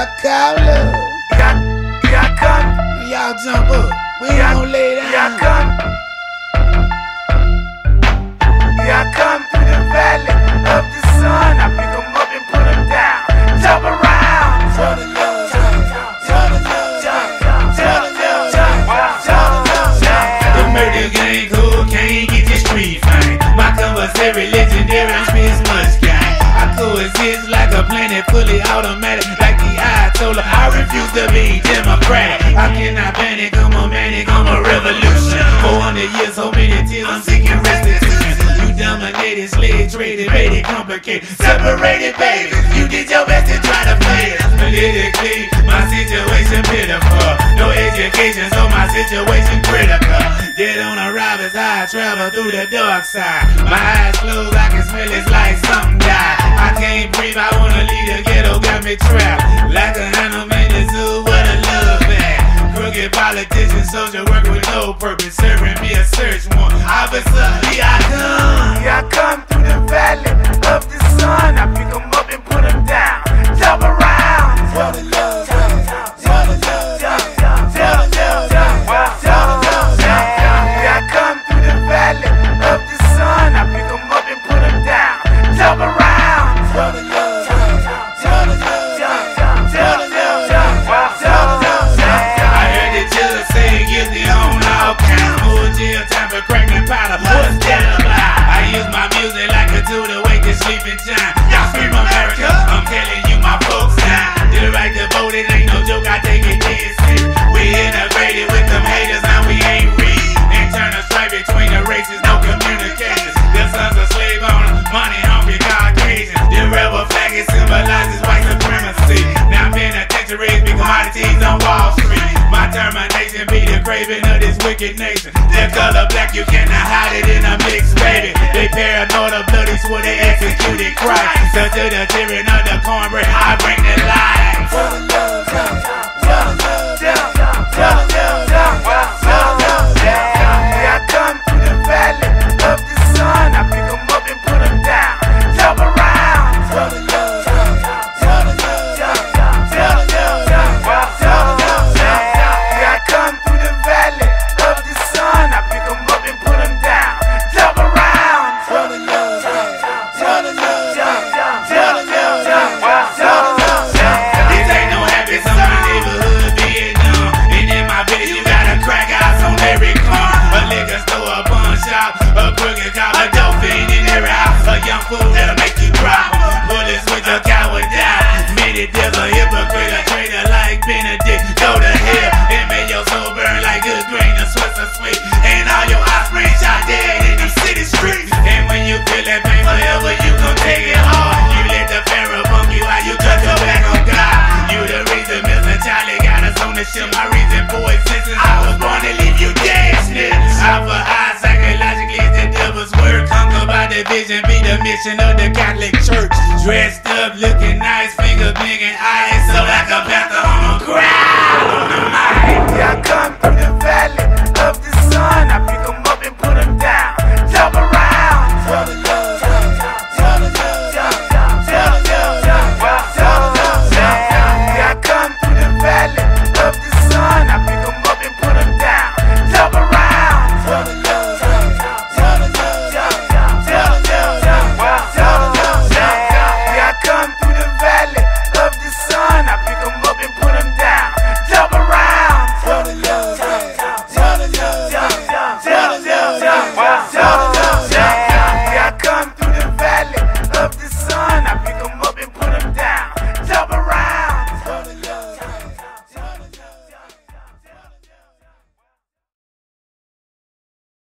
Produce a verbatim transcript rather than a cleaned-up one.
call up. Here I, here I come. Y'all jump up. We ain't gon' lay down. Here I come. Here I come through the valley of the sun. I pick 'em up and put 'em down. Jump around. For the love, for the love, for the love, for the love. The murder gang, cocaine, get your street fame. My commissary legendary, I'm Smith Muskine. I coexist like a planet fully automatic, like the Ayatollah. I refuse to be democratic. I cannot panic, I'm a manic, I'm a revolution. four hundred years, so many tears, I'm seeking restitution. You dominated, slave traded, made it complicated, separated, baby. You did your best to try to play it. Politically, my situation pitiful. No education, so my situation critical. Dead on arrival as I travel through the dark side. My eyes closed, I can smell it's like something died. I can't breathe, I wanna leave the ghetto, got me trapped. Like a animal in the zoo, what a love at. Crooked politician, soldier work with no purpose, serving me a search warrant. Officer, here I come. Here I come through the valley of the sun. I pick 'em up and put 'em down. Jump around. For the love, for the love, for the love, Here I come through the valley of the sun. I pick 'em up and put 'em down. Jump around. for the love, for the love, for the I heard the judge say guilty on all counts. More jail time for cracking powder. What's that about? I use my music like a tool to wake the sleeping giant. Y'all scream America, I'm telling you my folks now. Did it right to vote, it ain't no joke, I take it dead serious. We integrated with them haters, now we ain't real. Internal strife between the races, no communication. The sons of slave owners, money hungry Caucasian. The rebel flag, it symbolizes white supremacy. Now penitentiaries be commodities on Wall Street. My termination be the craving of this wicked nation. The color black, you cannot hide it in a mix, baby. They paranoid of bloody swore they executed Christ. So to the tyranny of the cornbread, I bring the light. For the love, for the love, for the Here I come through the valley of the sun. I pick 'em up and put 'em down. Jump around. for the love, for the love, Here I come through the valley of the sun. I pick 'em up and put 'em down. Jump around. for the love, for the love. This ain't no habits on my neighborhood Vietnam. And in my village you got a crack house on every corner, a liquor store, a pawn shop, a crooked cop, a dolphin in every house, a young fool that'll make you drop. Bullets with your coward die. Many deals a hypocrite, a traitor like Benedict. Go to hell and make your soul burn like good grain of Swiss or sweet. And all your offspring shot dead in them city streets. And when you feel that pain forever, you gon' take it hard. You let the Pharaoh bump you out, you cut your back on God. You the reason Mister Charlie got us on the ship. My reason for existence, I was born to leave you dead, snitch. Eye for eye, psychologically it's the devil's word. Conquer by division, be the mission of the Catholic Church. Dressed up, looking nice, finger blinking, eyes